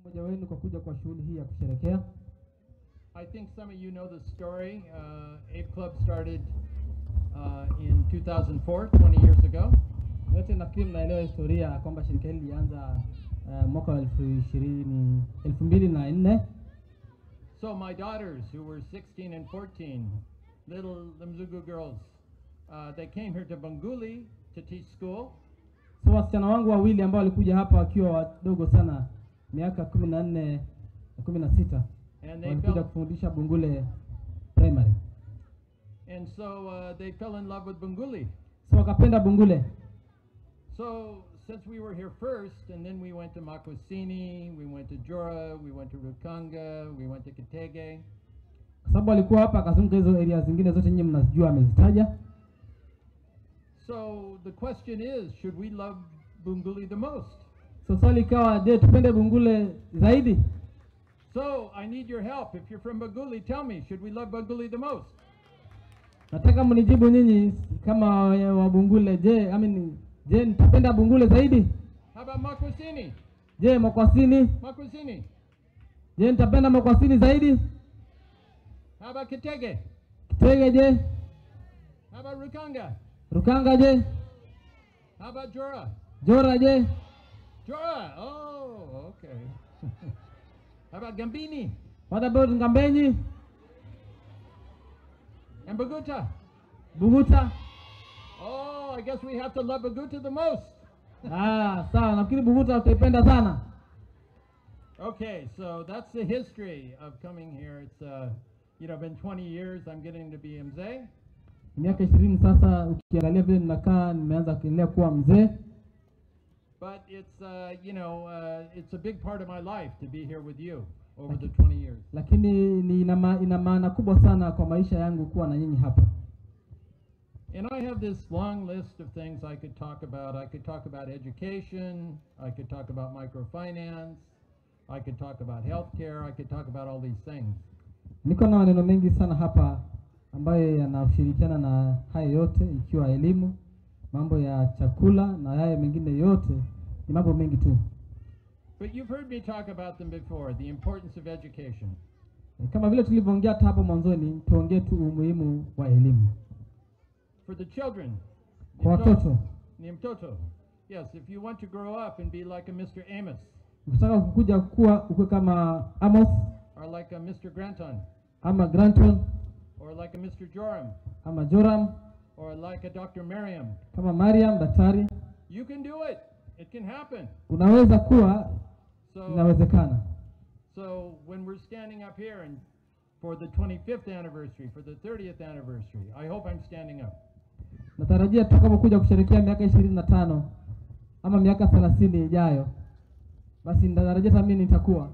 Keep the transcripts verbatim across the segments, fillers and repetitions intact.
mmoja wenu kwa kuja kwa shughuli hii ya kusherehekea. I think some of you know the story. Uh, A B E Club started uh, in two thousand four, twenty years ago. Wote nafikiri mnaelewa historia kwamba shirika hili lilianza uh, mwaka wa elfu mbili na nne. So my daughters, who were sixteen and fourteen, little Mzugu girls, uh, they came here to Banguli to teach school. So wasichana wangu wawili ambao walikuja hapa wakiwa wadogo sana, miaka kumi na nne na kumi na sita, walikuja kufundisha Bungule Primary. And so uh, they fell in love with Banguli. So wakapenda Bungule. So since we were here first, and then we went to Makwasini, we went to Jora, we went to Rukanga, we went to Kitege. Kwa sababu walikuwa hapa akazunguka hizo area zingine zote nyinyi mnazijua amezitaja. So the question is, should we love Bunguli the most? So swali kawa, je, tupende Bungule zaidi? So I need your help. If you're from Banguli, tell me, should we love Banguli the most? Nataka mnijibu nyinyi kama wa Bungule. Je, I mean, je, nitapenda Bungule zaidi? How about Makwasini? Je, Makwasini? Makwasini. Je, nitapenda Makwasini zaidi? How about Kitege? Kitege je? How about Rukanga? Rukanga je? How about Jora? Jora je? Jora. Oh, okay. How about Gambini? What about Ngambenyi? And Baguta? Buguta? Oh, I guess we have to love Baguta the most. Ah, sawa, nafikiri Buguta utaipenda sana. Okay, so that's the history of coming here. It's uh, you know, been twenty years. I'm getting to be mzee. Miaka ishirini sasa, ukiangalia vile ninakaa nimeanza kuendelea kuwa mzee. But it's uh, you know, uh, it's a big part of my life to be here with you over the twenty years. Lakini ni ina, ina maana kubwa sana kwa maisha yangu kuwa na nyinyi hapa. And I have this long list of things I could talk about. I could talk about education. I could talk about microfinance. I could talk about healthcare. I could talk about all these things. Niko na maneno mengi sana hapa ambayo yanashirikiana na haya yote, ikiwa elimu, mambo ya chakula na haya mengine yote, ni mambo mengi tu. But you've heard me talk about them before, the importance of education. Kama vile tulivyoongea hapo mwanzoni, tuongee tu umuhimu wa elimu. For the children. Kwa watoto. Ni mtoto. Yes, if you want to grow up and be like a Mister Amos. Ukitaka kukuja kuwa ukue kama Amos, or like a Mister Granton, ama Granton, or like a Mister Joram, ama Joram, or like a Doctor Mariam, kama Mariam daktari, you can do it. It can happen. Unaweza kuwa, so, inawezekana. So when we're standing up here and for the twenty-fifth anniversary, for the thirtieth anniversary, I hope I'm standing up. Natarajia tutakapokuja kusherehekea miaka ishirini na tano ama miaka thelathini ijayo, basi natarajia mimi nitakuwa.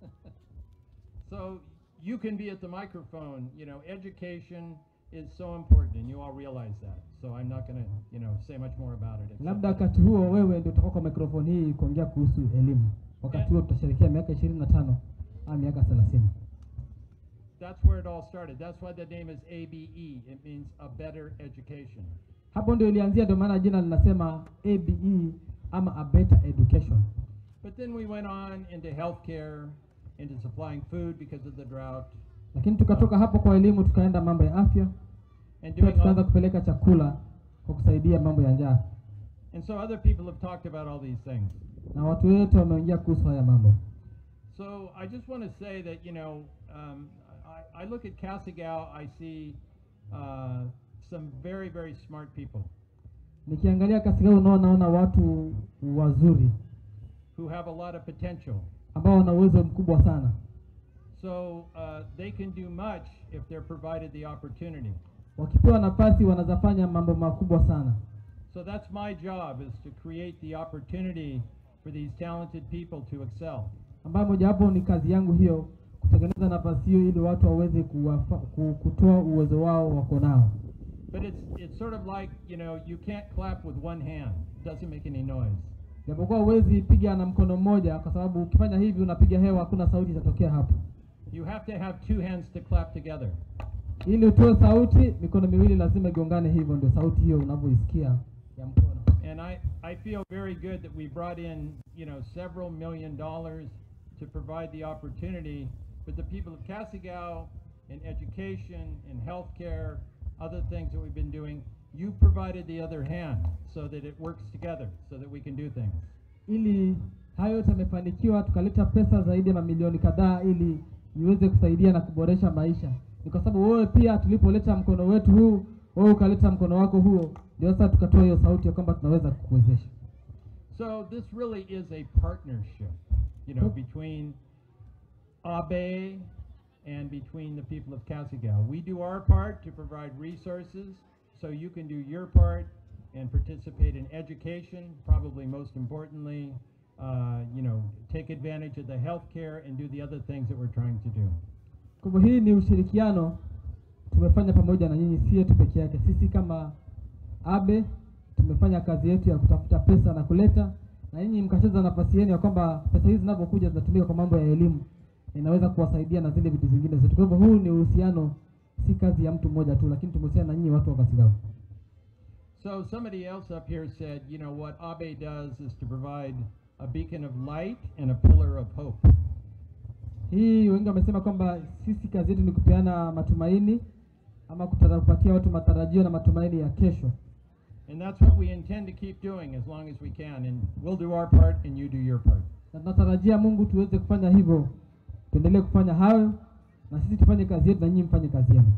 So you can be at the microphone. You know, education is so important, and you all realize that. So I'm not going to, you know, say much more about it. Labda wakati huo wewe ndio utakuwa kwa microphone hii kuongea kuhusu elimu. Wakati huo tutasherehekea miaka ishirini na tano au miaka thelathini. That's where it all started. That's why the name is A B E. It means a better education. Hapo ndio ilianzia, ndio maana jina linasema A B E ama a better education. But then we went on into healthcare, into supplying food because of the drought. Lakini tukatoka hapo kwa elimu tukaenda mambo ya afya. And doing tukaanza kupeleka chakula kwa kusaidia mambo ya njaa. And so other people have talked about all these things. Na watu wote wameongea kuhusu haya mambo. So I just want to say that, you know, um, I, I look at Kasigau, I see uh, some very, very smart people. Nikiangalia Kasigau naona watu wazuri who have a lot of potential. Ambao wana uwezo mkubwa sana. So uh, they can do much if they're provided the opportunity. Wakipewa nafasi wanazafanya mambo makubwa sana. So that's my job, is to create the opportunity for these talented people to excel. Ambapo moja hapo ni kazi yangu hiyo, kutengeneza nafasi hiyo ili watu waweze kutoa uwezo wao wako nao. But it's it's sort of like, you know, you can't clap with one hand. It doesn't make any noise. Japokuwa huwezi piga na mkono mmoja, kwa sababu ukifanya hivi unapiga hewa, hakuna sauti itatokea hapo. You have to have two hands to clap together. Ili utoe sauti, mikono miwili lazima igongane, hivyo ndio sauti hiyo unavyoisikia ya mkono. And I I feel very good that we brought in, you know, several million dollars to provide the opportunity for the people of Kasigau in education, in healthcare, other things that we've been doing. You provided the other hand so that it works together, so that we can do things. Ili hayo tumefanikiwa tukaleta pesa zaidi ya mamilioni kadhaa ili iweze kusaidia na kuboresha maisha. Ni kwa sababu wewe pia tulipoleta mkono wetu huu, wewe ukaleta mkono wako huo, ndio sasa tukatoa hiyo sauti ya kwamba tunaweza kukuwezesha. So this really is a partnership, you know, between A B E and between the people of Kasigau. We do our part to provide resources, so you can do your part and participate in education, probably most importantly, uh, you know, take advantage of the healthcare and do the other things that we're trying to do. Kwa hii ni ushirikiano tumefanya pamoja na nyinyi, si yetu peke yake. Sisi kama A B E tumefanya kazi yetu ya kutafuta pesa na kuleta, na nyinyi mkacheza nafasi yenu ya kwamba pesa hizi zinapokuja zinatumika kwa mambo ya elimu, inaweza kuwasaidia na zile vitu zingine zote. Kwa hivyo huu ni uhusiano, si kazi ya mtu mmoja tu, lakini tumehusiana na nyinyi watu wa Kasigau. So somebody else up here said, you know, what A B E does is to provide a beacon of light and a pillar of hope. Hii wengi wamesema kwamba sisi kazi yetu ni kupeana matumaini ama kupatia watu matarajio na matumaini ya kesho. And that's what we intend to keep doing as long as we can, and we'll do our part and you do your part. Na tunatarajia Mungu tuweze kufanya hivyo. Tuendelee kufanya hayo na sisi tufanye kazi yetu na nyinyi mfanye kazi yenu.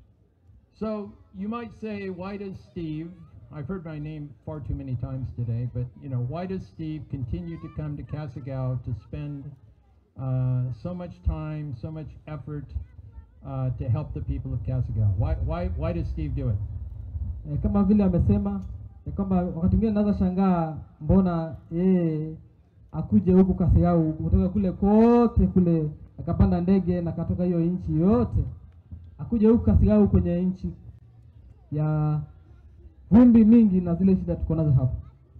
So you might say, why does Steve, I've heard my name far too many times today, but you know, why does Steve continue to come to Kasigau to spend uh, so much time, so much effort uh, to help the people of Kasigau? Why, why, why does Steve do it? E, kama vile amesema ya kwamba wakati mwingine naweza shangaa mbona yeye akuje huku Kasigau kutoka kule kote kule, akapanda ndege na katoka hiyo nchi yote akuje huku Kasigau kwenye nchi ya vumbi mingi na zile shida tuko nazo hapa.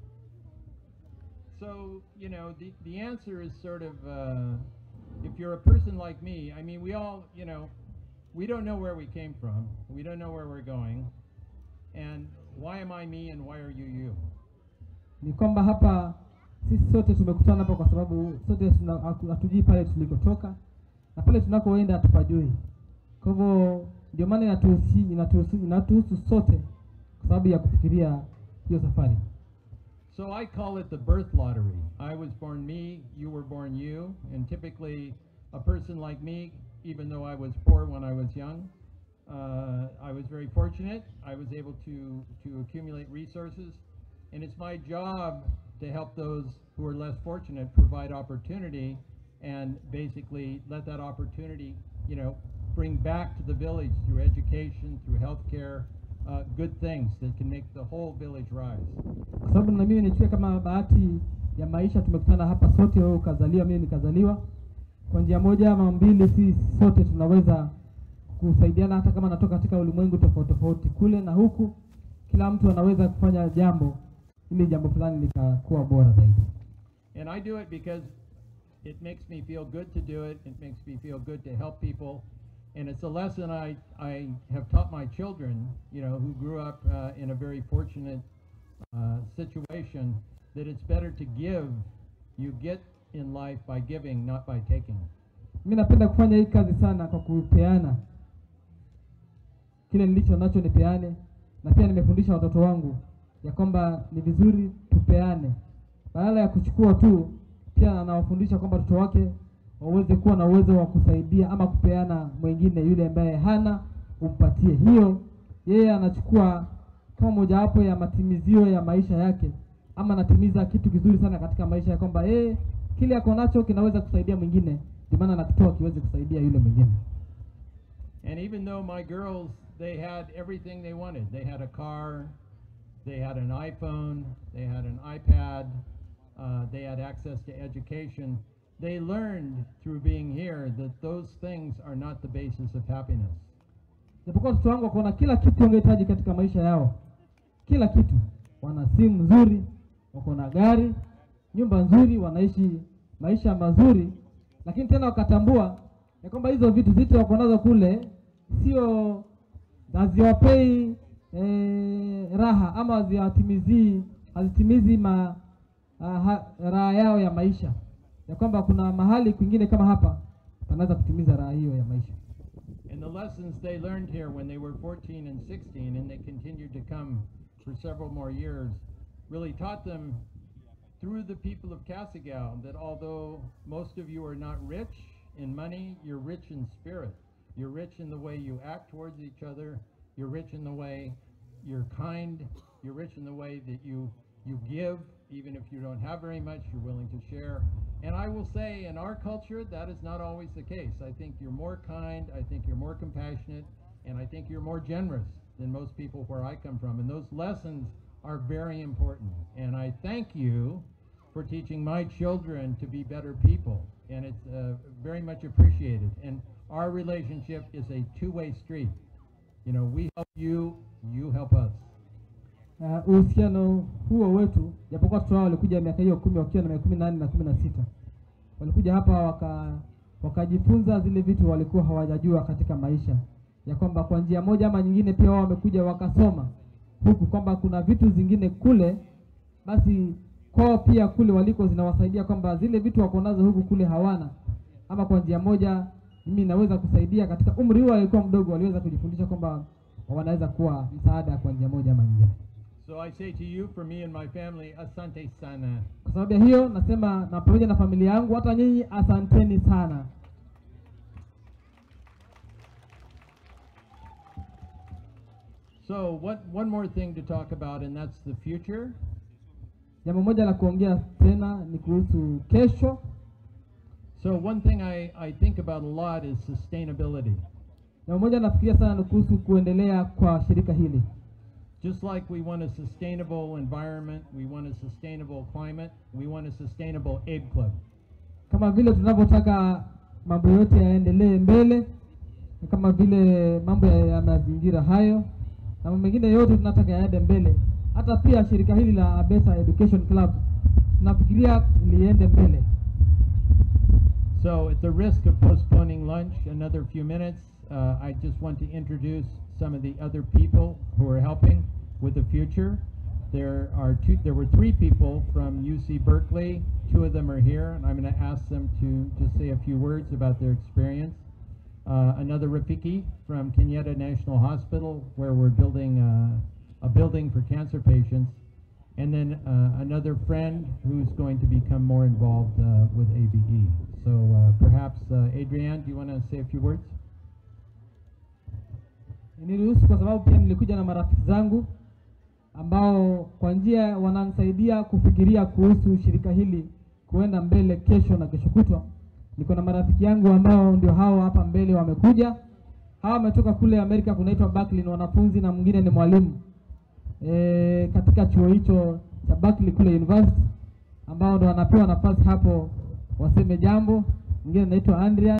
So, you know, the, the answer is sort of, uh, if you're a person like me, I mean, we all, you know, we don't know where we came from. We don't know where we're going. And why am I me and why are you you? Ni kwamba hapa sisi sote tumekutana hapa kwa sababu sote hatujui pale tulikotoka na pale tunakoenda hatupajui. Kwa hivyo ndio maana inatuhusu inatuhusu inatuhusu sote kwa sababu ya kufikiria hiyo safari. So I call it the birth lottery. I was born me, you were born you, and typically a person like me, even though I was poor when I was young, uh, I was very fortunate. I was able to, to accumulate resources, and it's my job to help those who are less fortunate provide opportunity and basically let that opportunity, you know, bring back to the village through education, through healthcare, uh, good things that can make the whole village rise. Kwa sababu na mimi nichukue kama bahati ya maisha, tumekutana hapa sote, wewe ukazaliwa, mimi nikazaliwa. Kwa njia moja ama mbili, si sote tunaweza kusaidiana, hata kama natoka katika ulimwengu tofauti tofauti kule na huku, kila mtu anaweza kufanya jambo ili jambo fulani likakuwa bora zaidi. And I do it because it makes me feel good to do it. It makes me feel good to help people. And it's a lesson I, I have taught my children, you know, who grew up uh, in a very fortunate uh, situation, that it's better to give. You get in life by giving, not by taking. Mimi napenda kufanya hii kazi sana kwa kupeana. Kile nilicho nacho nipeane, na pia nimefundisha watoto wangu ya kwamba ni vizuri tupeane. Badala ya kuchukua tu, pia anawafundisha kwamba watoto wake waweze kuwa na uwezo wa kusaidia ama kupeana mwingine yule ambaye hana, umpatie. Hiyo yeye anachukua kama mojawapo ya matimizio ya maisha yake, ama anatimiza kitu kizuri sana katika maisha ya kwamba yeye kile yako nacho kinaweza kusaidia mwingine, ndio maana anakitoa kiweze kusaidia yule mwingine. And even though my girls, they had everything they wanted. They had a car, they had an iPhone, they had an iPad, uh, they had access to education. They learned through being here that those things are not the basis of happiness. Japokuwa watoto wangu wakaona kila kitu wangehitaji katika maisha yao. Kila kitu. Wana simu nzuri, wako na gari, nyumba nzuri, wanaishi maisha mazuri, lakini tena wakatambua ya kwamba hizo vitu zote wako nazo kule sio haziwapei eh, raha ama haziwatimizi hazitimizi ma uh, raha yao ya maisha. ya kwamba kuna mahali kwingine kama hapa panaweza kutimiza raha hiyo ya maisha. And the lessons they learned here when they were fourteen and sixteen, and they continued to come for several more years, really taught them through the people of Kasigau that although most of you are not rich in money, you're rich in spirit. You're rich in the way you act towards each other. You're rich in the way you're kind. You're rich in the way that you, you give. Even if you don't have very much, you're willing to share. And I will say, in our culture, that is not always the case. I think you're more kind, I think you're more compassionate, and I think you're more generous than most people where I come from. And those lessons are very important. And I thank you for teaching my children to be better people. And it's uh, very much appreciated. And our relationship is a two-way street. You know, we help you, you help us. Uhusiano huo wetu, japokuwa watoto wao walikuja miaka hiyo kumi wakiwa na miaka kumi na nane na kumi na sita. Walikuja hapa waka wakajifunza zile vitu walikuwa hawajajua katika maisha. Ya kwamba kwa njia moja ama nyingine pia wao wamekuja wakasoma huku kwamba kuna vitu zingine kule, basi kwao pia kule waliko zinawasaidia kwamba zile vitu wako nazo huku kule hawana. Ama kwa njia moja mimi naweza kusaidia katika umri huo alikuwa mdogo, waliweza kujifundisha kwamba wanaweza kuwa msaada kwa njia moja ama nyingine. So I say to you, for me and my family, asante sana. Kwa sababu ya hiyo nasema na pamoja na familia yangu hata nyinyi asanteni sana. So what one more thing to talk about, and that's the future. Jambo moja la kuongea tena ni kuhusu kesho. So one thing I, I think about a lot is sustainability. Jambo moja nafikiria sana ni kuhusu kuendelea kwa shirika hili. Just like we want a sustainable environment, we want a sustainable climate, we want a sustainable A B E club. Kama vile tunavyotaka mambo yote yaendelee mbele, kama vile mambo ya mazingira hayo, na mambo mengine yote tunataka yaende mbele. Hata pia shirika hili la A B E Education Club tunafikiria liende mbele. So at the risk of postponing lunch another few minutes, uh, I just want to introduce some of the other people who are helping with the future. There are two, there were three people from U C Berkeley. Two of them are here, and I'm going to ask them to just say a few words about their experience. Uh, another Rafiki from Kenyatta National Hospital, where we're building uh, a building for cancer patients. And then uh, another friend who's going to become more involved uh, with A B E. So uh, perhaps, uh, Adrienne, do you want to say a few words? Niruhusu kwa sababu pia nilikuja na marafiki zangu ambao kwa njia wananisaidia kufikiria kuhusu shirika hili kuenda mbele kesho na kesho kutwa. Niko na marafiki yangu ambao ndio hao hapa mbele wamekuja. Hawa wametoka kule Amerika, kunaitwa Berkeley, ni wanafunzi na mwingine ni mwalimu e, katika chuo hicho cha Berkeley kule university, ambao ndio wanapewa nafasi hapo waseme jambo. Mwingine anaitwa Andrea.